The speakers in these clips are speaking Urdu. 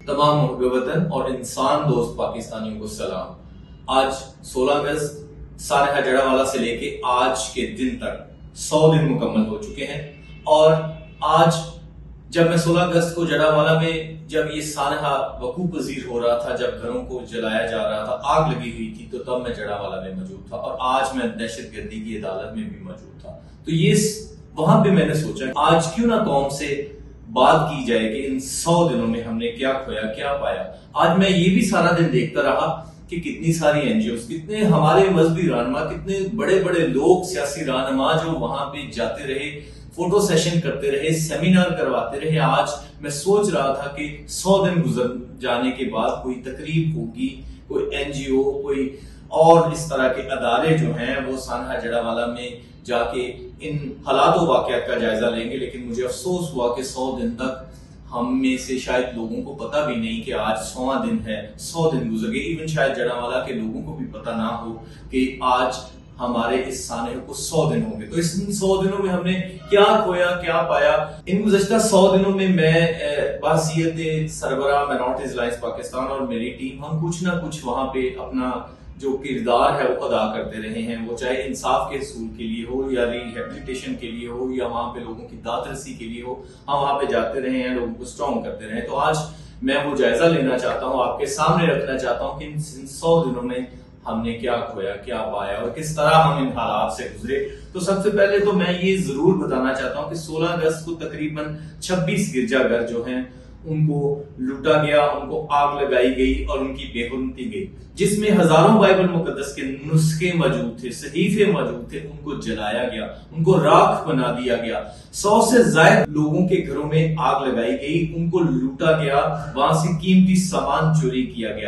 तमाम मुहब्ब वतन और इंसान दोस्त पाकिस्तानियों को सलाम। आज 16 अगस्त सानहा जड़ावाला से लेके आज के दिन तक 100 दिन मुकम्मल हो चुके हैं। और आज जब मैं 16 अगस्त को जड़ावाला में जब ये सानहा वकूफ पजीर हो रहा था, जब घरों को जलाया जा रहा था, आग लगी हुई थी, तो तब मैं जड़ावाला में मौजूद था और आज मैं दहशत गर्दी की अदालत में भी मौजूद था। तो ये वहां पे मैंने सोचा आज क्यों ना कौम से बात की जाए कि इन 100 दिनों में हमने क्या खोया क्या पाया। आज मैं ये भी सारा दिन देखता रहा कि कितनी सारी एनजीओ, कितने हमारे मजहबी रहनुमा, कितने बड़े बड़े लोग, सियासी रहनुमा जो वहां पे जाते रहे, फोटो सेशन करते रहे, सेमिनार करवाते रहे। आज मैं सोच रहा था कि 100 दिन गुजर जाने के बाद कोई तकरीब होगी, कोई एनजीओ, कोई और इस तरह के अदारे जो हैं वो सानहा जड़ावाला में जाके इन हालात व वाक़यात का जायजा लेंगे। लेकिन मुझे अफसोस हुआ कि 100 दिन तक हम में से शायद लोगों को पता भी नहीं कि आज 100वां दिन है, 100 दिन गुजर गए। इवन शायद जड़ावाला के लोगों को भी पता ना हो कि आज हमारे इस सानहे को 100 दिन हो गए। तो इस 100 दिनों में हमने क्या खोया क्या पाया। इन गुज़श्ता 100 दिनों में मैं बासियत सरबराह माइनॉरिटीज अलायंस पाकिस्तान और मेरी टीम हम कुछ ना कुछ वहां पे अपना जो किरदार है वो अदा करते रहे हैं। वो चाहे इंसाफ के असूल के लिए हो या रिहेबिलिटेशन के लिए हो या वहां पे लोगों की दादरसी के लिए हो, हम वहां पे जाते रहे हैं, लोगों को स्ट्रॉन्ग करते रहे। तो आज मैं वो जायजा लेना चाहता हूँ, आपके सामने रखना चाहता हूँ कि इन 100 दिनों में हमने क्या खोया क्या पाया और किस तरह हम इन हालात से गुजरे। तो सबसे पहले तो मैं ये जरूर बताना चाहता हूँ कि 16 अगस्त को तकरीबन 26 गिरजाघर जो हैं उनको लूटा गया, उनको आग लगाई गई और उनकी बेहुरमती गई, जिसमें हजारों बाइबल मुकद्दस के नुस्खे मौजूद थे, सहीफे मौजूद थे, उनको जलाया गया, उनको राख बना दिया गया। 100 से ज्यादा लोगों के घरों में आग लगाई गई, उनको लूटा गया, वहां से कीमती सामान चोरी किया गया।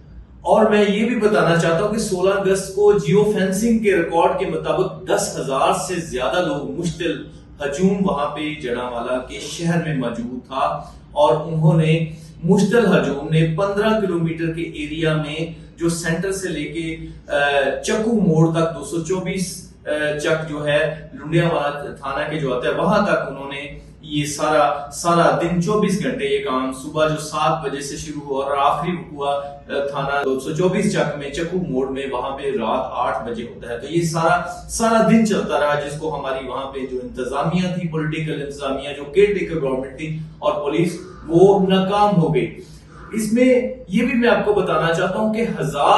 और मैं ये भी बताना चाहता हूँ कि 16 अगस्त को जियो फेंसिंग के रिकॉर्ड के मुताबिक 10,000 से ज्यादा लोग मुश्तिल हजूम वहां पे जड़ावाला के शहर में मौजूद था और उन्होंने मुश्तिल हजूम ने 15 किलोमीटर के एरिया में जो सेंटर से लेके चक्कू मोड़ तक 224 चक जो है लुंडियावाला थाना के जो आता है वहां तक उन्होंने ये सारा दिन 24 घंटे ये काम, सुबह जो 7 बजे से शुरू हुआ और आखिरी हुआ थाना 224 चक में चक्कू मोड़ में, वहां पे रात 8 बजे होता है। तो ये सारा दिन चलता रहा, जिसको हमारी वहां पे जो इंतजामिया थी, पॉलिटिकल इंतजामिया, जो केयर टेकर गवर्नमेंट थी और पुलिस, वो नाकाम हो गई। इसमें ये भी मैं आपको बताना चाहता हूं कि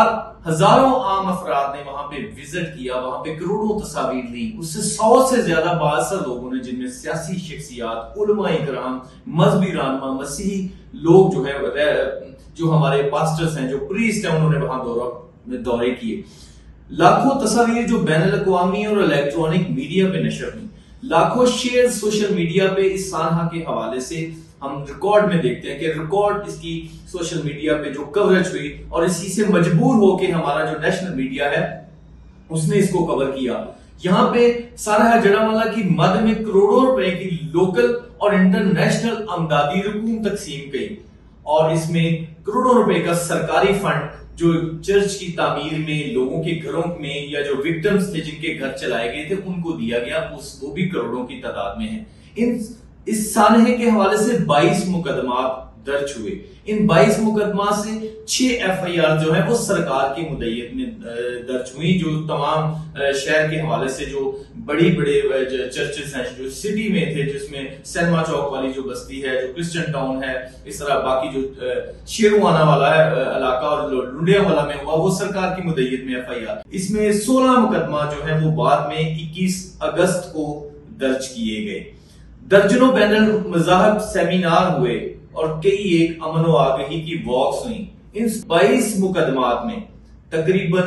हजारों आम अफराद ने वहां पे विजिट किया, वहां पे करोड़ों तस्वीर ली, उससे 100 से ज्यादा बादशाह लोगों ने, जिनमें सियासी शख्सियात, उलमा इकराम, मजहबी रहनुमा, मसीही लोग जो है, जो हमारे पास्टर्स हैं, जो प्रीस्ट हैं, उन्होंने वहां दौरे किए। लाखों तस्वीर जो बैनुल अक़वामी और इलेक्ट्रॉनिक मीडिया पे नशर हुई, लाखों शेयर सोशल मीडिया पे इस सानहा के हवाले से हम रिकॉर्ड में देखते हैं कि रिकॉर्ड इसकी सोशल मीडिया पे जो कवरेज हुई और इसी से मजबूर होके हमारा जो नेशनल मीडिया है उसने इसको कवर किया। यहाँ पे सानहा जड़ावाला की मद में करोड़ों रुपए की लोकल और इंटरनेशनल अमदादी रकूम तकसीम गई और इसमें करोड़ों रुपए का सरकारी फंड जो चर्च की तामीर में, लोगों के घरों में या जो विक्टिम्स थे जिनके घर चलाए गए थे उनको दिया गया, वो भी करोड़ों की तादाद में है। इस सानहे के हवाले से 22 मुकदमा दर्ज हुए। इन 22 मुकदमा से 6 FIR जो है वो सरकार की मुद्दत में दर्ज हुई, जो तमाम शहर के हवाले से जो बड़े चर्चेस हैं जो सिटी में थे, जिसमें सैनमा चौक वाली जो बस्ती है, जो क्रिश्चियन टाउन है, इस तरह बाकी जो शेरवाना वाला है इलाका और लुंडिया वाला में हुआ, वो सरकार की मुद्दत में FIR। इसमें 16 मुकदमा जो है वो बाद में 21 अगस्त को दर्ज किए गए। दर्जनों बैनल मज़ाहब सेमिनार हुए और कई एक अमन व आगाही की वॉक्स हुई। इन 22 मुकदमात में तकरीबन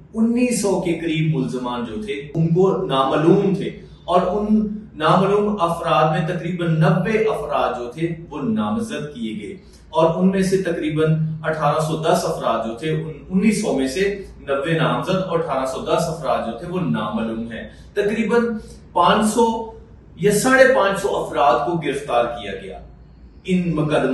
1900 के करीब मुल्जमान जो थे उनको नामालूम थे और उन नामालूम अफराद में तकरीबन 90 अफराद जो थे वो नामजद किए गए और उनमें से तकरीबन 1810 अफराद जो थे, 1900 में से 90 नामजद और 1810 अफराद जो थे वो नामालूम है। तकरीबन 500 या 550 अफराद को गिरफ्तार किया गया इन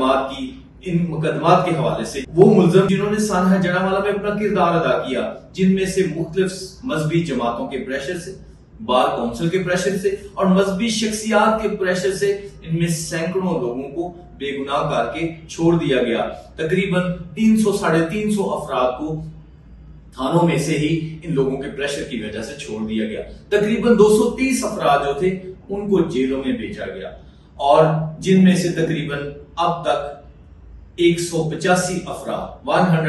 मुकदमात के हवाले से। वो मुल्ज़िम जिन्होंने सानहा जड़ावाला में अपना किरदार अदा किया, जिनमें से मुख्तलिफ मजहबी जमातों के प्रेशर से, بار کونسل کے پریشر سے اور مذہبی شخصیات کے پریشر سے ان میں سینکڑوں لوگوں کو بے گناہ کر کے چھوڑ دیا گیا. تقریباً 300-350 افراد کو تھانوں میں سے ہی ان لوگوں کے پریشر کی وجہ سے چھوڑ دیا گیا. تقریباً 230 افراد جو تھے ان کو جیلوں میں بھیجا گیا اور جن میں سے تقریباً اب تک 185 افراد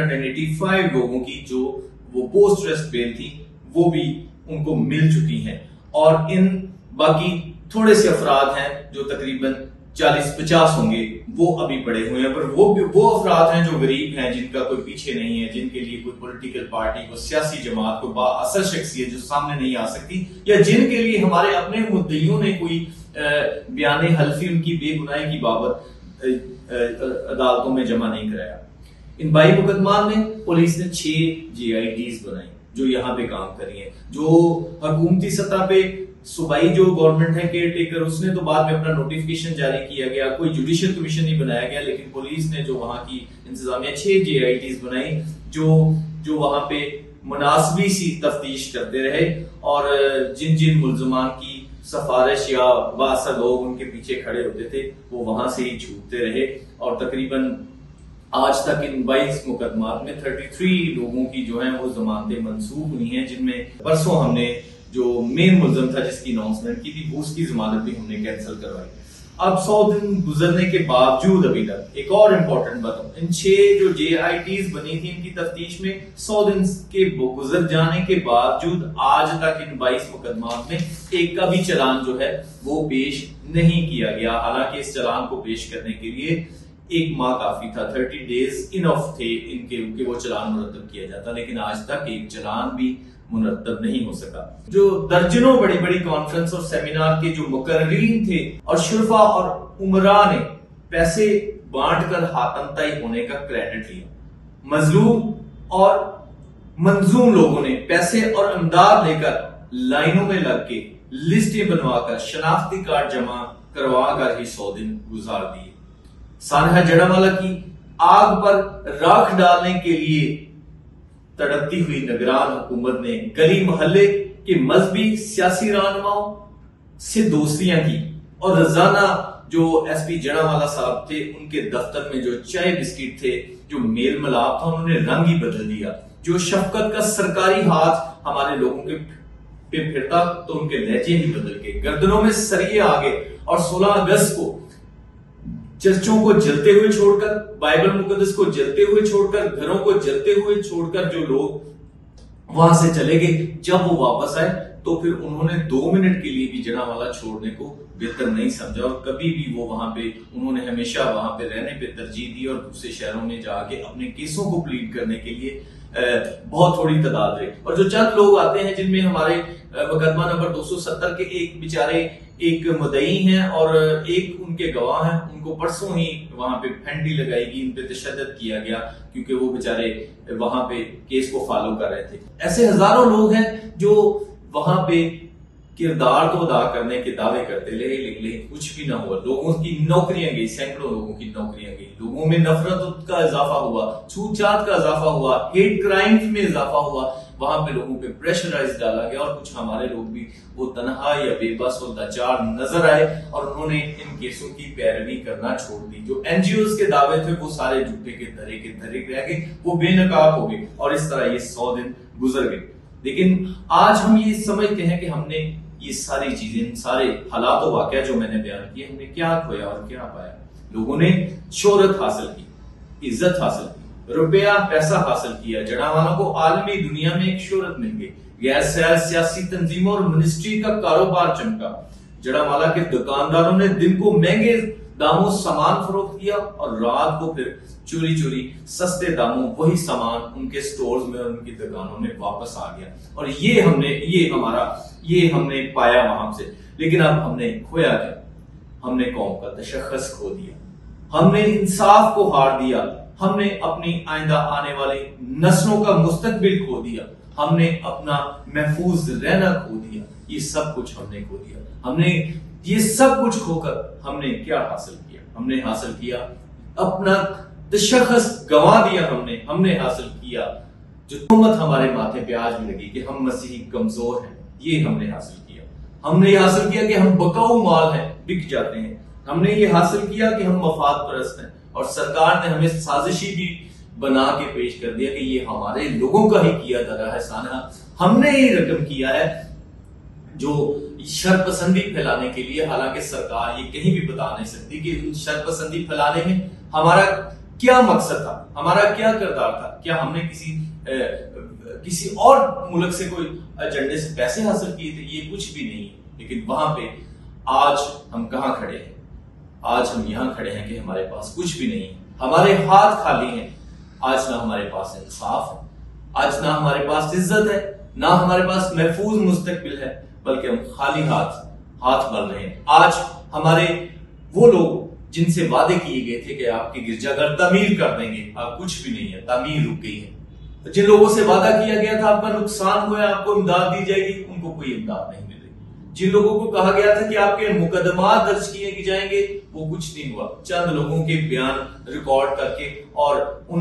185 لوگوں کی جو وہ پوسٹ ریسٹ بیل تھی وہ بھی ان کو مل چکی ہیں. اور ان باقی تھوڑے سے افراد ہیں جو تقریباً 40-50 ہوں گے وہ ابھی پڑے ہوئے ہیں, پر وہ افراد ہیں جو غریب ہیں, جن کا کوئی پیچھے نہیں ہے, جن کے لیے کوئی پولیٹیکل پارٹی, کوئی سیاسی جماعت, کوئی با اثر شخصیت جو سامنے نہیں آ سکتی, یا جن کے لیے ہمارے اپنے مدعیوں نے کوئی بیان حلفی ان کی بے گناہی کی بابت عدالتوں میں جمع نہیں کرایا. ان 22 مقدمات میں پولیس نے 6 JITs بنائی جو یہاں پہ کام کری ہیں. جو حکومتی سطح پہ صوبائی جو گورنمنٹ ہے کیئر ٹیکر, اس نے تو بعد میں اپنا نوٹیفیکیشن جاری کیا گیا, کوئی جوڈیشل کمیشن نہیں بنایا گیا, لیکن پولیس نے جو وہاں کی انتظامیہ 6 JITs بنائی جو وہاں پہ مناسبی سی تفتیش کرتے رہے اور جن ملزمان کی سفارش یا بااثر لوگ ان کے پیچھے کھڑے ہوتے تھے وہ وہاں سے ہی چھوٹتے رہے. اور تقریباً آج تک ان 22 مقدمات میں 33 لوگوں کی جو ہیں وہ ضمانتیں منسوخ ہوئی ہیں, جن میں پرسوں ہم نے جو مین ملزم تھا جس کی اناؤنسمنٹ کی تھی اس کی ضمانت بھی ہم نے کینسل کروائی. اب 100 دن گزرنے کے باوجود ابھی تک ایک اور امپورٹنٹ بات, ان 6 جو JITs بنی تھی ان کی تفتیش میں 100 دن کے گزر جانے کے باوجود آج تک ان 22 مقدمات میں ایک کا بھی چلان جو ہے وہ پیش نہیں کیا گیا. حالانکہ اس چلان کو پیش کرنے کے لیے 1 ماہ کافی تھا, 30 days انف تھے ان کے کہ وہ چلان مرتب کیا جاتا, لیکن آج تک ایک چلان بھی مرتب نہیں ہو سکا. جو درجنوں بڑی بڑی کانفرنس اور سیمینار کے جو مقررین تھے اور شرفا اور عمراء نے پیسے بانٹ کر حاتم طائی ہونے کا کریڈٹ لیا. مظلوم اور منظوم لوگوں نے پیسے اور امداد لے کر لائنوں میں لگ کے لسٹیں بنوا کر شناختی کارڈ جمع کروا کر ہی 100 دن گزار دیے. سانحہ جڑامالہ کی آگ پر راکھ ڈالنے کے لیے تڑپتی ہوئی نگران حکومت نے گلی محلے کے مذہبی سیاسی رہنماؤں سے دوستیاں کی اور روزانہ جو SP جڑامالہ صاحب تھے ان کے دفتر میں جو چائے بسکٹ تھے, جو میل ملاپ تھا, انہوں نے رنگ ہی بدل دیا. جو شفقت کا سرکاری ہاتھ ہمارے لوگوں کے پہ پھرتا تو ان کے لہجے ہی بدل گئے, گردنوں میں سریے آگے. اور 16 اگست کو چرچوں کو جلتے ہوئے چھوڑ کر, بائبل مقدس کو جلتے ہوئے چھوڑ کر, گھروں کو جلتے ہوئے چھوڑ کر جو لوگ وہاں سے چلے گئے, جب وہ واپس آئے تو پھر انہوں نے 2 منٹ کے لیے بھی جڑامالہ چھوڑنے کو بہتر نہیں سمجھا, اور کبھی بھی وہ وہاں پہ انہوں نے ہمیشہ وہاں پہ رہنے پہ ترجیح دی اور دوسرے شہروں میں جا کے اپنے کیسوں کو پلیڈ کرنے کے لیے بہت تھوڑی تعداد رہی. اور جو چند لوگ آتے ہیں جن میں ہمارے مقدمہ نمبر 270 کے ایک بیچارے ایک مدعی ہیں اور ایک ان کے گواہ ہیں, ان کو پرسوں ہی وہاں پہ پھینٹی لگائی گئی, ان پہ تشدد کیا گیا کیونکہ وہ بیچارے وہاں پہ کیس کو فالو کر رہے تھے. ایسے ہزاروں لوگ ہیں جو وہاں پہ کردار تو ادا کرنے کے دعوے کرتے رہے لیکن کچھ بھی نہ ہوا. لوگوں کی نوکریاں گئی, سینکڑوں لوگوں کی نوکریاں گئی, لوگوں میں نفرت کا اضافہ ہوا, چھوت چھات کا اضافہ ہوا, ہیٹ کرائمز میں اضافہ ہوا, وہاں پہ لوگوں پہ پریشرائز ڈالا گیا, اور کچھ ہمارے لوگ بھی وہ تنہا یا بے بس اور لاچار نظر آئے اور انہوں نے ان کیسوں کی پیروی کرنا چھوڑ دی. جو NGOs کے دعوے تھے وہ سارے جھوٹے کے دھرے رہ گئے, وہ بے نقاب ہو گئے, اور اس طرح یہ 100 دن گزر گئے. لیکن آج ہم یہ سمجھتے ہیں کہ ہم نے یہ ساری چیزیں, سارے حالات و واقعہ جو میں نے بیان کیے, ہم نے کیا کھویا اور کیا پایا. لوگوں نے شہرت حاصل کی, عزت حاصل کی, روپیہ پیسہ حاصل کیا, جڑامالہ کو عالمی دنیا میں ایک شہرت مل گئی, غیر سیاسی تنظیموں اور منسٹری کا کاروبار چمکا. جڑامالہ کے دکانداروں نے دن کو مہنگے داموں سامان فروخت کیا اور رات کو پھر چوری چوری سستے داموں وہی سامان ان کے سٹورز میں اور ان کی دکانوں میں واپس آ گیا. اور یہ ہم نے پایا وہاں سے. لیکن اب ہم نے کھویا کیا؟ ہم نے قوم کا تشخص کھو دیا, ہم نے انصاف کو ہار دیا, ہم نے اپنی آئندہ آنے والی نسلوں کا مستقبل کھو دیا, ہم نے اپنا محفوظ رہنا کھو دیا. یہ سب کچھ ہم نے کھو دیا. ہم نے یہ سب کچھ کھو کر ہم نے کیا حاصل کیا؟ ہم نے حاصل کیا اپنا تشخص گنوا دیا. ہم نے حاصل کیا جو تہمت ہمارے ماتھے پہ آج بھی لگی کہ ہم مسیحی کمزور ہیں, یہ ہم نے حاصل کیا. ہم نے یہ حاصل کیا کہ ہم بکاؤ مال ہیں، بک جاتے ہیں، ہم نے یہ حاصل کیا کہ ہم مفاد پرست ہیں، اور سرکار نے ہمیں سازشی بھی بنا کے پیش کر دیا کہ یہ ہمارے لوگوں کا ہی کیا دھرا ہے سانحہ، ہم نے یہ رقم کیا ہے جو شر پسندی پھیلانے کے لیے، حالانکہ سرکار یہ کہیں بھی بتا نہیں سکتی کہ شر پسندی پھیلانے میں ہمارا کیا مقصد تھا، ہمارا کیا کردار تھا، کیا ہم نے کسی اور ملک سے کوئی ایجنڈے سے پیسے حاصل کیے تھے، یہ کچھ بھی نہیں ہے۔ لیکن وہاں پہ آج ہم کہاں کھڑے ہیں؟ آج ہم یہاں کھڑے ہیں کہ ہمارے پاس کچھ بھی نہیں ہے، ہمارے ہاتھ خالی ہیں، آج نہ ہمارے پاس انصاف ہے، آج نہ ہمارے پاس عزت ہے، نہ ہمارے پاس محفوظ مستقبل ہے، بلکہ ہم خالی ہاتھ بھر رہے ہیں۔ آج ہمارے وہ لوگ جن سے وعدے کیے گئے تھے کہ آپ کے گرجا گھر تعمیر کر دیں گے، اب کچھ بھی نہیں ہے، تعمیر رک گئی ہے۔ جن لوگوں سے وعدہ کیا گیا تھا آپ کا نقصان ہوا ہے، آپ کو امداد دی جائے گی، ان کو کوئی امداد نہیں مل رہی۔ جن لوگوں کو کہا گیا تھا کہ آپ کے مقدمات درج کیے جائیں گے، وہ کچھ نہیں ہوا۔ چند لوگوں کے بیان ریکارڈ کر کے اور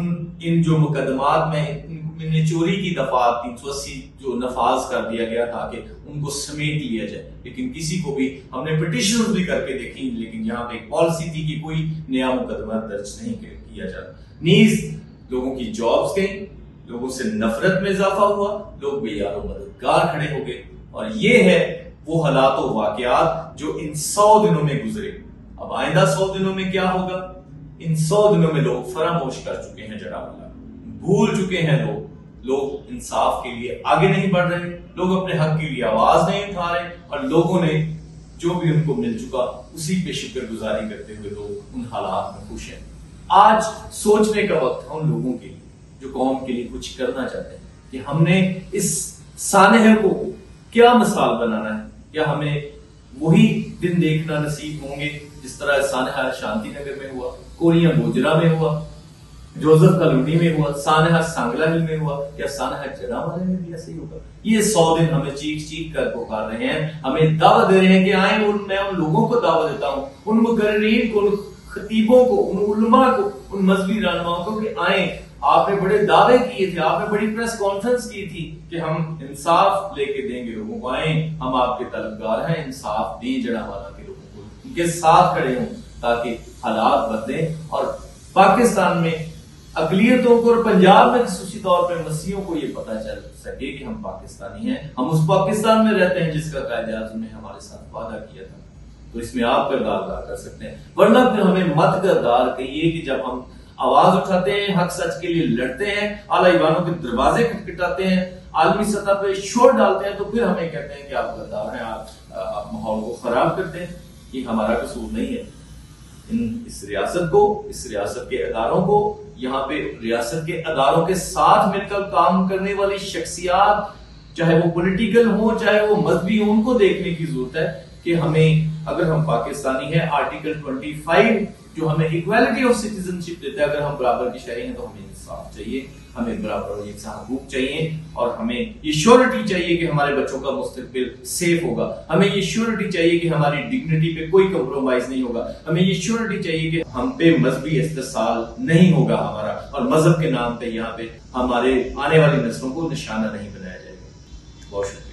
ان جو مقدمات میں نے چوری کی دفعات 380 جو نفاذ کر دیا گیا تھا کہ ان کو سمیٹ لیا جائے، لیکن کسی کو بھی ہم نے پٹیشن بھی کر کے دیکھی، لیکن یہاں پہ ایک پالیسی تھی کہ کوئی نیا مقدمہ درج نہیں کیا جاتا۔ نیز لوگوں کی جابز گئیں، لوگوں سے نفرت میں اضافہ ہوا، لوگ بے یار و مددگار کھڑے ہو گئے، اور یہ ہے وہ حالات و واقعات جو ان 100 دنوں میں گزرے۔ اب آئندہ 100 دنوں میں کیا ہوگا؟ ان 100 دنوں میں لوگ فراموش کر چکے ہیں جناب اللہ، بھول چکے ہیں لوگ انصاف کے لیے آگے نہیں بڑھ رہے، لوگ اپنے حق کے لیے آواز نہیں اٹھا رہے، اور لوگوں نے جو بھی ان کو مل چکا اسی پہ شکر گزاری کرتے ہوئے لوگ ان حالات میں خوش ہیں۔ آج سوچنے کا وقت ہے ان لوگوں کے لیے جو قوم کے لیے کچھ کرنا چاہتے ہیں کہ ہم نے اس سانحے کو کیا مثال بنانا ہے، کیا ہمیں وہی دن دیکھنا نصیب ہوں گے جس طرح سانحہ شانتی نگر میں ہوا، کوریاں گوجرا میں ہوا، جوزف کالونی میں ہوا، سانحہ سانگلا ہل میں ہوا، کیا سانحہ جڑاوالے میں بھی ایسے ہی ہوگا؟ یہ 100 دن ہمیں چیخ کر پکار رہے ہیں، ہمیں دعوت دے رہے ہیں کہ آئیں، میں ان لوگوں کو دعوت دیتا ہوں، ان مقررین کو، ان خطیبوں کو، ان علماء کو، ان مذہبی رہنماؤں کو کہ آئیں، آپ نے بڑے دعوے کیے تھے، آپ نے بڑی پریس کانفرنس کی تھی کہ ہم انصاف لے کے دیں گے لوگوں کو، آئیں، ہم آپ کے طلبگار ہیں، انصاف دیں جڑاوالا کے لوگوں کو، ان کے ساتھ کھڑے ہوں تاکہ حالات بدلیں اور پاکستان میں اقلیتوں کو اور پنجاب میں خصوصی طور پہ مسیحیوں کو یہ پتہ چل سکے کہ ہم پاکستانی ہیں، ہم اس پاکستان میں رہتے ہیں جس کا قائد اعظم نے ہمارے ساتھ وعدہ کیا تھا۔ تو اس میں آپ کردار ادا کر سکتے ہیں، ورنہ پھر ہمیں مت کردار کہیے کہ جب ہم آواز اٹھاتے ہیں، حق سچ کے لیے لڑتے ہیں، اعلیٰ ایوانوں کے دروازے کھٹکھٹاتے ہیں، عالمی سطح پہ شور ڈالتے ہیں، تو پھر ہمیں کہتے ہیں کہ آپ غدار ہیں، آپ ماحول کو خراب کرتے ہیں۔ یہ ہمارا قصور نہیں ہے۔ اس ریاست کو، اس ریاست کے اداروں کو، یہاں پہ ریاست کے اداروں کے ساتھ مل کر کام کرنے والی شخصیات، چاہے وہ پولیٹیکل ہوں چاہے وہ مذہبی ہوں، ان کو دیکھنے کی ضرورت ہے کہ ہمیں، اگر ہم پاکستانی ہیں، آرٹیکل 25 جو ہمیں ایکویلٹی آف سٹیزن شپ دیتا ہے، اگر ہم برابر کی شہری ہیں تو ہمیں انصاف چاہیے، ہمیں برابر اور یکساں حقوق چاہیے، اور ہمیں یہ شیورٹی چاہیے کہ ہمارے بچوں کا مستقبل سیف ہوگا، ہمیں یہ شیورٹی چاہیے کہ ہماری ڈگنیٹی پہ کوئی کمپرومائز نہیں ہوگا، ہمیں یہ شیورٹی چاہیے کہ ہم پہ مذہبی استحصال نہیں ہوگا ہمارا، اور مذہب کے نام پہ یہاں پہ ہمارے آنے والی نسلوں کو نشانہ نہیں بنایا جائے گا۔ بہت شکریہ۔